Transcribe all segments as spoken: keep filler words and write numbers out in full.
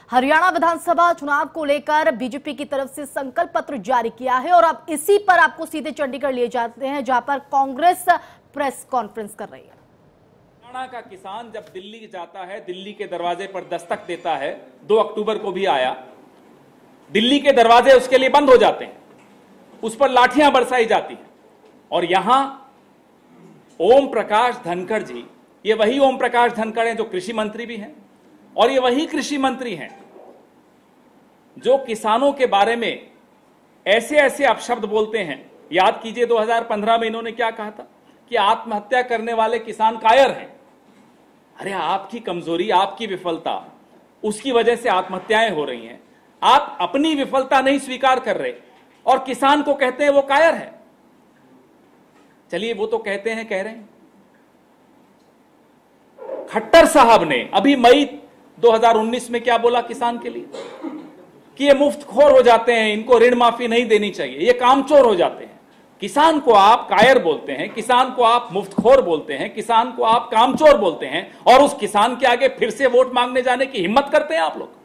हरियाणा विधानसभा चुनाव को लेकर बीजेपी की तरफ से संकल्प पत्र जारी किया है और अब इसी पर आपको सीधे चंडीगढ़ लिए जाते हैं, जहां पर कांग्रेस प्रेस कॉन्फ्रेंस कर रही है। हरियाणा का किसान जब दिल्ली जाता है, दिल्ली के दरवाजे पर दस्तक देता है, दो अक्टूबर को भी आया, दिल्ली के दरवाजे उसके लिए बंद हो जाते हैं, उस पर लाठियां बरसाई जाती हैं। और यहां ओम प्रकाश धनखड़ जी, ये वही ओम प्रकाश धनखड़ हैं जो कृषि मंत्री भी हैं, और ये वही कृषि मंत्री हैं जो किसानों के बारे में ऐसे ऐसे अपशब्द बोलते हैं। याद कीजिए दो हज़ार पंद्रह में इन्होंने क्या कहा था कि आत्महत्या करने वाले किसान कायर हैं। अरे आपकी कमजोरी, आपकी विफलता, उसकी वजह से आत्महत्याएं हो रही हैं। आप अपनी विफलता नहीं स्वीकार कर रहे और किसान को कहते हैं वो कायर है। चलिए वो तो कहते हैं, कह रहे हैं। खट्टर साहब ने अभी मई दो हज़ार उन्नीस में क्या बोला किसान के लिए कि ये मुफ्तखोर हो जाते हैं, इनको ऋण माफी नहीं देनी चाहिए, ये कामचोर हो जाते हैं। किसान को आप कायर बोलते हैं, किसान को आप मुफ्तखोर बोलते हैं, किसान को आप कामचोर बोलते हैं, और उस किसान के आगे फिर से वोट मांगने जाने की हिम्मत करते हैं आप लोग।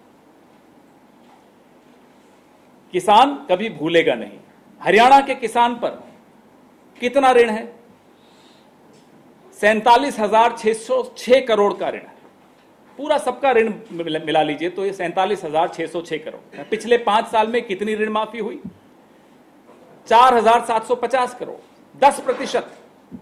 किसान कभी भूलेगा नहीं। हरियाणा के किसान पर कितना ऋण है? सैंतालीस हजार छह सौ छह करोड़ का ऋण है। पूरा सबका ऋण मिला लीजिए तो ये सैंतालीस हजार छह सौ छह करोड़। पिछले पांच साल में कितनी ऋण माफी हुई? चार हजार सात सौ पचास करोड़, दस प्रतिशत।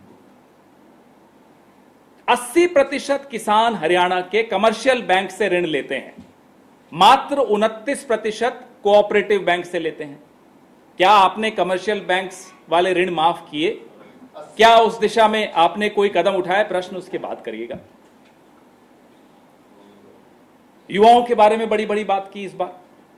अस्सी प्रतिशत किसान हरियाणा के कमर्शियल बैंक से ऋण लेते हैं, मात्र उनतीस प्रतिशत कोऑपरेटिव बैंक से लेते हैं। क्या आपने कमर्शियल बैंक्स वाले ऋण माफ किए? क्या उस दिशा में आपने कोई कदम उठाया? प्रश्न उसके बाद करिएगा। युवाओं के बारे में बड़ी बड़ी बात की इस बार।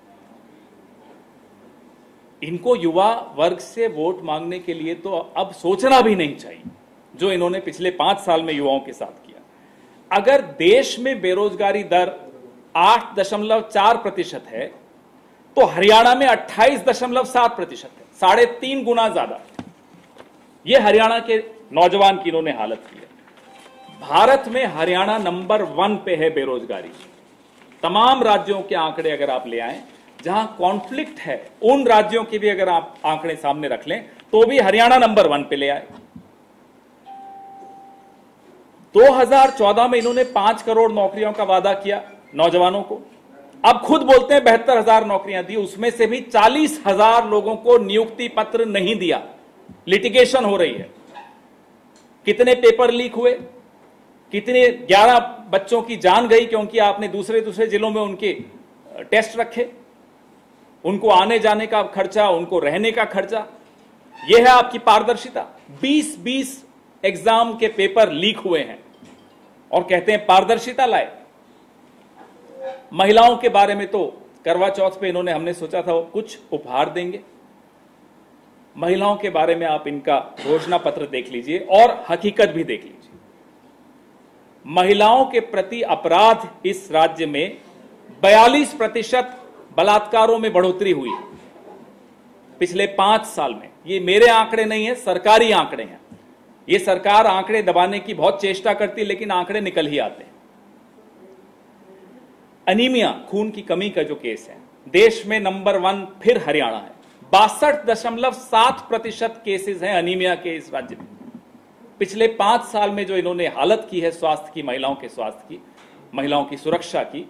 इनको युवा वर्ग से वोट मांगने के लिए तो अब सोचना भी नहीं चाहिए, जो इन्होंने पिछले पांच साल में युवाओं के साथ किया। अगर देश में बेरोजगारी दर आठ दशमलव चार प्रतिशत है तो हरियाणा में अट्ठाईस दशमलव सात प्रतिशत है, साढ़े तीन गुना ज्यादा। यह हरियाणा के नौजवान की इन्होंने हालत की है। भारत में हरियाणा नंबर वन पे है बेरोजगारी। तमाम राज्यों के आंकड़े अगर आप ले आएं, जहां कॉन्फ्लिक्ट है, उन राज्यों के भी अगर आप आंकड़े सामने रख लें तो भी हरियाणा नंबर वन पे ले आए। दो हज़ार चौदह में इन्होंने पांच करोड़ नौकरियों का वादा किया नौजवानों को। अब खुद बोलते हैं बहत्तर हजार नौकरियां दी, उसमें से भी चालीस हजार लोगों को नियुक्ति पत्र नहीं दिया। लिटिगेशन हो रही है। कितने पेपर लीक हुए, कितने ग्यारह बच्चों की जान गई क्योंकि आपने दूसरे दूसरे जिलों में उनके टेस्ट रखे, उनको आने जाने का खर्चा, उनको रहने का खर्चा। यह है आपकी पारदर्शिता। बीस बीस एग्जाम के पेपर लीक हुए हैं और कहते हैं पारदर्शिता लाए। महिलाओं के बारे में तो करवा चौथ पे इन्होंने, हमने सोचा था कुछ उपहार देंगे। महिलाओं के बारे में आप इनका घोषणा पत्र देख लीजिए और हकीकत भी देख लीजिए। महिलाओं के प्रति अपराध इस राज्य में बयालीस प्रतिशत बलात्कारों में बढ़ोतरी हुई पिछले पांच साल में। ये मेरे आंकड़े नहीं है, सरकारी आंकड़े हैं। ये सरकार आंकड़े दबाने की बहुत चेष्टा करती है, लेकिन आंकड़े निकल ही आते हैं। अनीमिया, खून की कमी का जो केस है, देश में नंबर वन फिर हरियाणा है। बासठ दशमलव सात प्रतिशत केसेस हैं अनीमिया के इस राज्य में। पिछले पांच साल में जो इन्होंने हालत की है स्वास्थ्य की, महिलाओं के स्वास्थ्य की, महिलाओं की सुरक्षा की,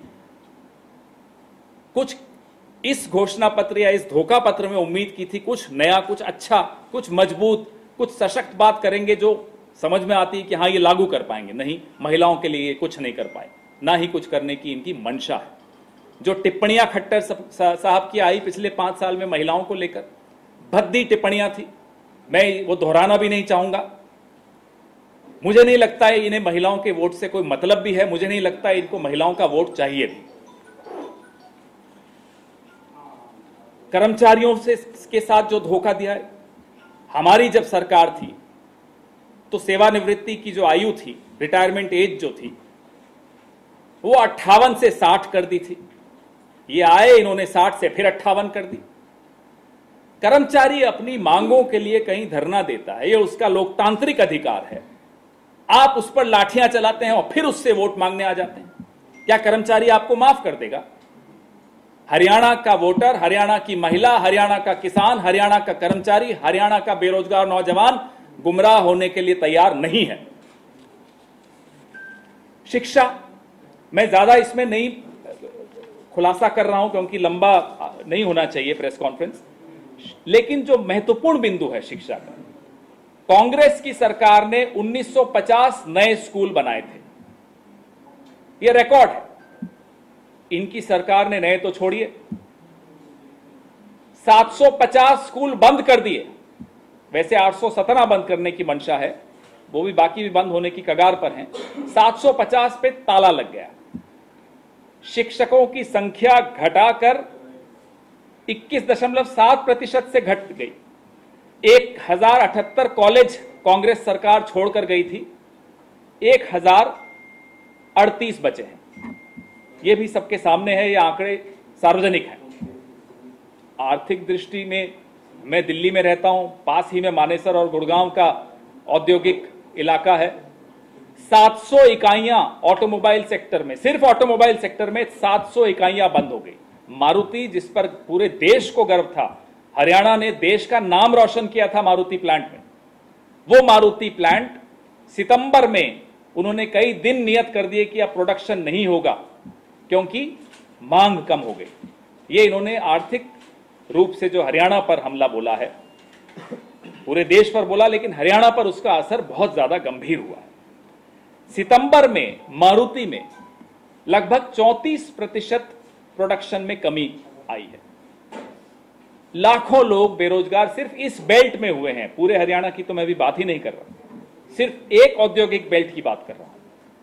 कुछ इस घोषणा पत्र या इस धोखा पत्र में उम्मीद की थी कुछ नया, कुछ अच्छा, कुछ मजबूत, कुछ सशक्त बात करेंगे जो समझ में आती है कि हां ये लागू कर पाएंगे। नहीं, महिलाओं के लिए कुछ नहीं कर पाए, ना ही कुछ करने की इनकी मंशा है। जो टिप्पणियां खट्टर साहब की आई पिछले पांच साल में महिलाओं को लेकर, भद्दी टिप्पणियां थी, मैं वो दोहराना भी नहीं चाहूंगा। मुझे नहीं लगता है इन्हें महिलाओं के वोट से कोई मतलब भी है, मुझे नहीं लगता है इनको महिलाओं का वोट चाहिए भी। कर्मचारियों से के साथ जो धोखा दिया है, हमारी जब सरकार थी तो सेवानिवृत्ति की जो आयु थी, रिटायरमेंट एज जो थी, वो अट्ठावन से साठ कर दी थी। ये आए, इन्होंने साठ से फिर अट्ठावन कर दी। कर्मचारी अपनी मांगों के लिए कहीं धरना देता है, ये उसका लोकतांत्रिक अधिकार है। आप उस पर लाठियां चलाते हैं और फिर उससे वोट मांगने आ जाते हैं। क्या कर्मचारी आपको माफ कर देगा? हरियाणा का वोटर, हरियाणा की महिला, हरियाणा का किसान, हरियाणा का कर्मचारी, हरियाणा का बेरोजगार नौजवान गुमराह होने के लिए तैयार नहीं है। शिक्षा, मैं ज्यादा इसमें नहीं खुलासा कर रहा हूं क्योंकि लंबा नहीं होना चाहिए प्रेस कॉन्फ्रेंस, लेकिन जो महत्वपूर्ण बिंदु है शिक्षा का, कांग्रेस की सरकार ने उन्नीस सौ पचास नए स्कूल बनाए थे, यह रिकॉर्ड है। इनकी सरकार ने नए तो छोड़िए, सात सौ पचास स्कूल बंद कर दिए। वैसे आठ सौ सत्रह बंद करने की मंशा है, वो भी बाकी भी बंद होने की कगार पर हैं। सात सौ पचास पे ताला लग गया। शिक्षकों की संख्या घटाकर इक्कीस दशमलव सात प्रतिशत से घट गई। एक हजार अठहत्तर कॉलेज कांग्रेस सरकार छोड़कर गई थी, एक हजार अड़तीस बचे हैं। ये भी सबके सामने है, ये आंकड़े सार्वजनिक हैं। आर्थिक दृष्टि में मैं दिल्ली में रहता हूं, पास ही में मानेसर और गुड़गांव का औद्योगिक इलाका है। सात सौ इकाइयां ऑटोमोबाइल सेक्टर में, सिर्फ ऑटोमोबाइल सेक्टर में सात सौ इकाइयां बंद हो गई। मारुति, जिस पर पूरे देश को गर्व था, हरियाणा ने देश का नाम रोशन किया था मारुति प्लांट में, वो मारुति प्लांट सितंबर में उन्होंने कई दिन नियत कर दिए कि अब प्रोडक्शन नहीं होगा क्योंकि मांग कम हो गई। ये इन्होंने आर्थिक रूप से जो हरियाणा पर हमला बोला है, पूरे देश पर बोला, लेकिन हरियाणा पर उसका असर बहुत ज्यादा गंभीर हुआ है। सितंबर में मारुति में लगभग चौंतीस प्रतिशत प्रोडक्शन में कमी आई है। लाखों लोग बेरोजगार सिर्फ इस बेल्ट में हुए हैं। पूरे हरियाणा की तो मैं भी बात ही नहीं कर रहा, सिर्फ एक औद्योगिक बेल्ट की बात कर रहा हूं।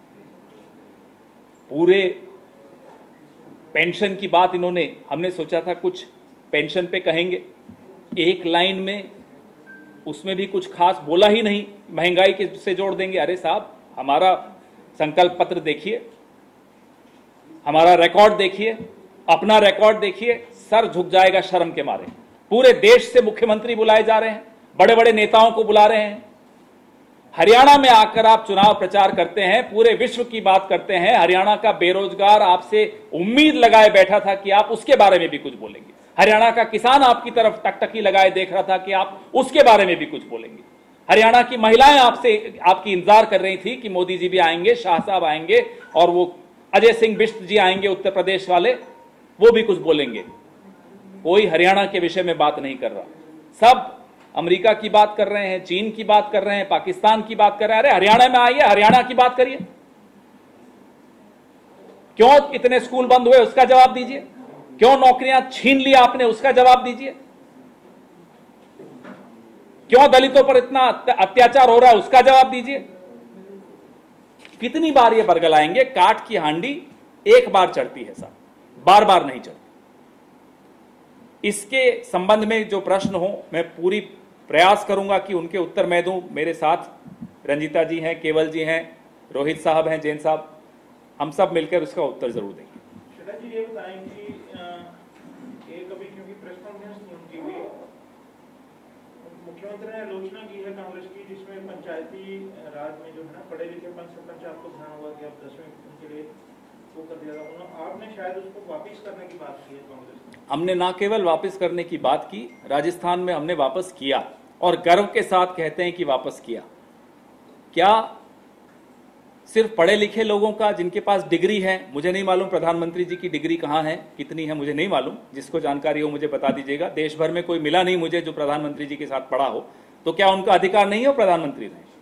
पूरे पेंशन की बात इन्होंने, हमने सोचा था कुछ पेंशन पे कहेंगे, एक लाइन में उसमें भी कुछ खास बोला ही नहीं। महंगाई के से जोड़ देंगे। अरे साहब, हमारा संकल्प पत्र देखिए, हमारा रिकॉर्ड देखिए, अपना रिकॉर्ड देखिए, सर झुक जाएगा शर्म के मारे। पूरे देश से मुख्यमंत्री बुलाए जा रहे हैं, बड़े बड़े नेताओं को बुला रहे हैं। हरियाणा में आकर आप चुनाव प्रचार करते हैं, पूरे विश्व की बात करते हैं। हरियाणा का बेरोजगार आपसे उम्मीद लगाए बैठा था कि आप उसके बारे में भी कुछ बोलेंगे। हरियाणा का किसान आपकी तरफ टकटकी लगाए देख रहा था कि आप उसके बारे में भी कुछ बोलेंगे। हरियाणा की महिलाएं आपसे आपकी इंतजार कर रही थी कि मोदी जी भी आएंगे, शाह साहब आएंगे और वो अजय सिंह बिष्ट जी आएंगे उत्तर प्रदेश वाले, वो भी कुछ बोलेंगे। कोई हरियाणा के विषय में बात नहीं कर रहा। सब अमेरिका की बात कर रहे हैं, चीन की बात कर रहे हैं, पाकिस्तान की बात कर रहे हैं। अरे हरियाणा में आइए, हरियाणा की बात करिए। क्यों इतने स्कूल बंद हुए उसका जवाब दीजिए। क्यों नौकरियां छीन ली आपने उसका जवाब दीजिए। क्यों दलितों पर इतना अत्याचार हो रहा है उसका जवाब दीजिए। कितनी बार ये बरगलाएंगे। काठ की हांडी एक बार चढ़ती है साहब, बार बार नहीं चढ़ती। इसके संबंध में जो प्रश्न हो, मैं पूरी प्रयास करूंगा कि उनके उत्तर मैं दूं। मेरे साथ रंजीता जी हैं, केवल जी हैं, रोहित साहब हैं, जैन साहब, हम सब मिलकर उसका उत्तर जरूर देंगे। श्वेता जी ये बताएं कि एक अभी क्योंकि प्रेस कॉन्फ्रेंस नहीं उनकी हुई, मुख्यमंत्री ने आलोचना की है कांग्रेस की, जिसमें पंचायती राज में जो है ना पढ़े लिखे पंच सरपंच, आपको ध्यान होगा कि अब दसवें उनके लिए वो कर दिया था, आपने शायद उसको वापिस करने की बात की है कांग्रेस ने। हमने ना केवल वापस करने की बात की, राजस्थान में हमने वापस किया और गर्व के साथ कहते हैं कि वापस किया। क्या सिर्फ पढ़े लिखे लोगों का, जिनके पास डिग्री है, मुझे नहीं मालूम प्रधानमंत्री जी की डिग्री कहां है, कितनी है मुझे नहीं मालूम, जिसको जानकारी हो मुझे बता दीजिएगा। देश भर में कोई मिला नहीं मुझे जो प्रधानमंत्री जी के साथ पढ़ा हो, तो क्या उनका अधिकार नहीं हो प्रधानमंत्री रहे?